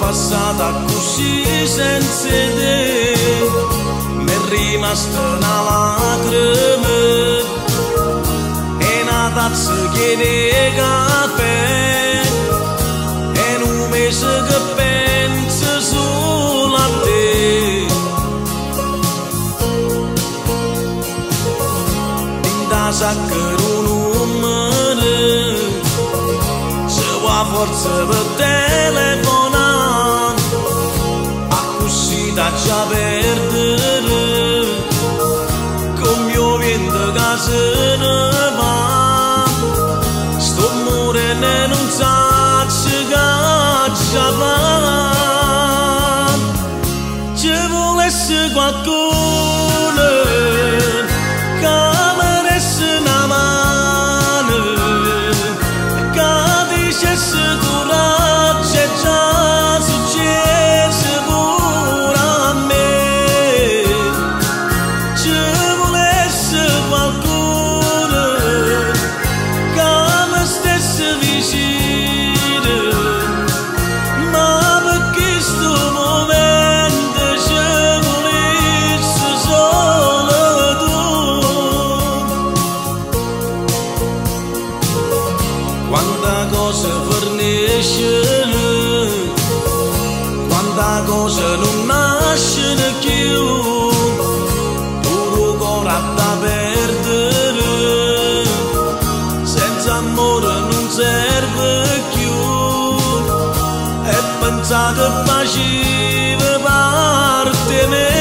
passata così senza te, mi è rimasta una lacrima e una tazza di caffè, e un mese che penso solo a te. In da sacca un numero, se va forza per telefonare, da già perdere, con mio vento che se ne va, sto morendo e non so che già va. Ci volesse qualcuno che mi desse una mano, che dicesse coraggio e già successo. Quanta cosa fornisce, quanta cosa non nasce più, puro cuore da perdere, senza amore non serve più, e pensate che faceva parte me.